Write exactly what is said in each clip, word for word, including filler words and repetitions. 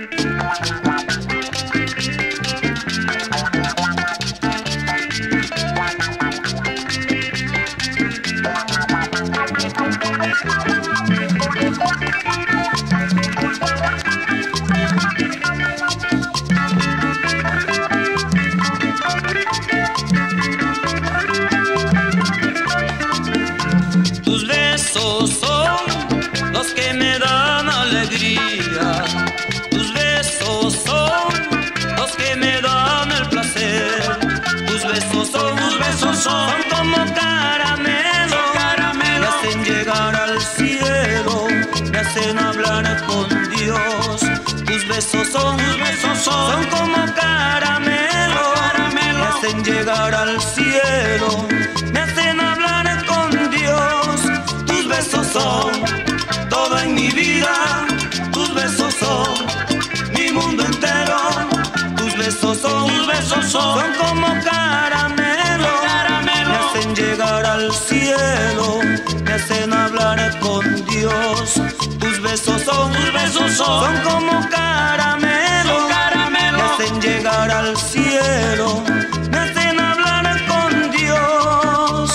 Tus besos son los que me dan alegría. Tus besos son los que me dan el placer. Tus besos son, tus besos son, son como caramelo, caramelo. Me hacen llegar al cielo, me hacen hablar con Dios. Tus besos son, tus besos son, son como caramelo, caramelo. Me hacen llegar al cielo, me hacen hablar con Dios. Tus besos son todo en mi vida. Tus besos son mi mundo entero. Tus besos son, tus besos son, son como caramelo, caramelo. Me hacen llegar al cielo, me hacen hablar con Dios. Tus besos son, tus besos son, son como caramelo, caramelo. Me hacen llegar al cielo, me hacen hablar con Dios.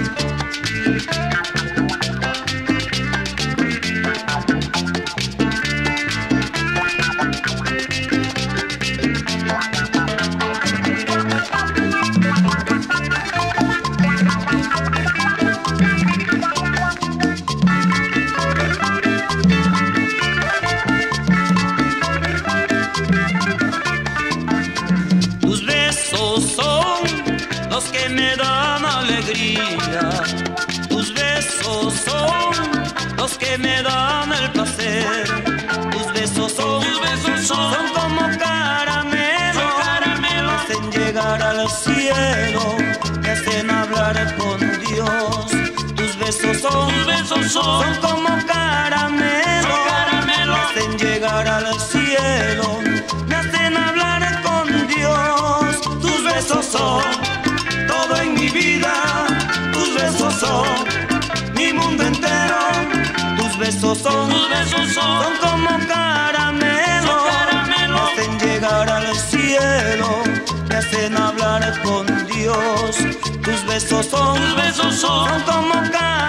Tus besos son los que me dan alegría. Tus besos son los que me dan el placer. Tus besos son, tus besos son, son como caramelo, caramelo. Me hacen llegar al cielo, me hacen hablar con Dios. Tus besos son, tus besos son, son como caramelo, caramelo. Me hacen llegar al cielo, me hacen hablar con Dios. Tus besos son todo en mi vida. Tus besos son mi mundo entero. Tus besos son, tus besos son, son como caramelo, caramelo. Me hacen llegar al cielo, me hacen hablar con Dios. Tus besos son, tus besos son, son como caramelo.